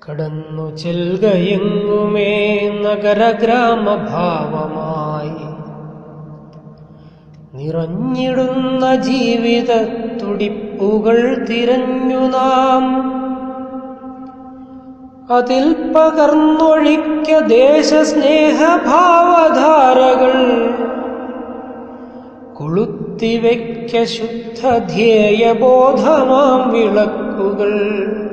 കടന്നു ചെൽകയെങ്ങുമേ നഗരഗ്രാമഭാവമായി നിറഞ്ഞിടുന്ന ജീവിത തുടിപ്പുകൾ തിരഞ്ഞു നാം. അതിൽ പകർന്നൊഴിക്ക ദേശസ്നേഹഭാവധാരകൾ കൊളുത്തിവെക്ക ശുദ്ധ ധ്യേയബോധമാം വിളക്കുകൾ.